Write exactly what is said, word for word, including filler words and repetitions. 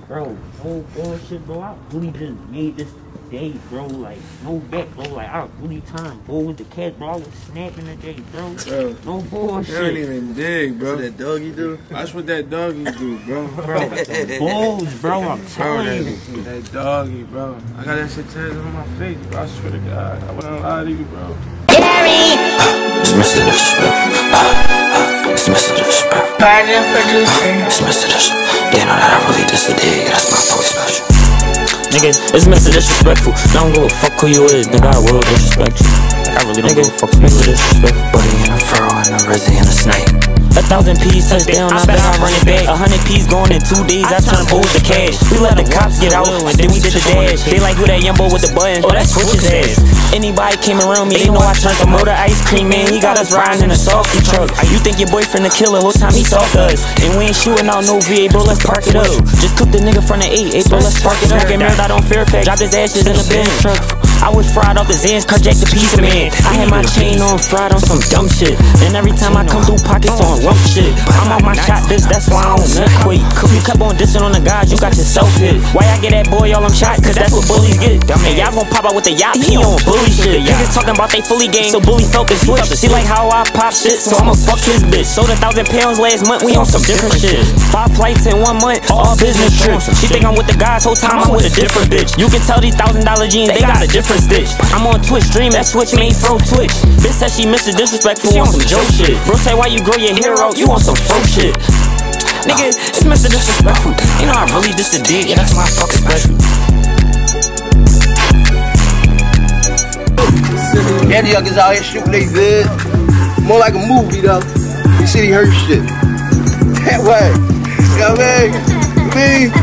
Bro, no bullshit, bro. I really just made this day, bro. Like, no bet, bro. Like, I really time, bro, with the cat, bro. I was snapping today, bro. Bro, no bullshit. You don't even dig, bro. That's what that doggy do? That's what that doggy do, bro. Bro, bulls, bro. I'm telling you. That, that doggy, bro. I got that shit tatted on my face, bro. I swear to God. I wouldn't lie to you, bro. It's Mister Disrespect. It's Mister Disrespect. Partner producer. It's Mister Disrespect. They know that I really just a dig. That's my voice special. Nigga, it's Mister Disrespectful. I don't give a fuck who you is, nigga. I will disrespect you. Like, I really don't give a fuck who you is. Buddy in a furrow and a rizzy and a snake. A thousand P's touchdown, I bet I run it back. A hundred P's going in two days, I turn bulls to cash. We let the cops get out, and then we did the dash. They like who that young boy with the buttons, oh that's Switch's ass. Anybody came around me, they know I turned the motor ice cream man. He got us riding in a softy truck. You think your boyfriend a killer, whole time he soft us. And we ain't shooting out no V A, bro, let's park it up. Just cook the nigga from the eight, eight, bro, let's park it up. Get married out on Fairfax, dropped his ashes in the bench truck. I was fried off the Zans, carjacked the piece of man. I had my chain on fried on some dumb shit. And every time I come through pockets on rump shit. I'm on my shot bitch, that's why I don't nut quit. You kept on dissing on the guys, you got yourself hit. Why I get that boy all them shots? Cause that's what bullies get. And y'all gon' pop out with the yacht, he on bully shit. Niggas talking about they fully game, so bully felt the switch. She like how I pop shit, so I'ma fuck his bitch. Sold a thousand pounds last month, we on some different shit. Five flights in one month, all business trips. She think I'm with the guys, whole time I'm with a different bitch. You can tell these thousand dollar jeans, they got a different stitch. I'm on Twitch, stream that Switch made fro Twitch. Bitch said she Mister Disrespectful, on some joke shit. Bro say why you grow your hair out, you on some fro shit. Nigga, it's Mister Disrespectful. You know I really just a dig, yeah that's my fucking special. Yeah, the youngins out here shooting they vid. More like a movie though. You see he hurt shit. That way. You know what I mean? Me?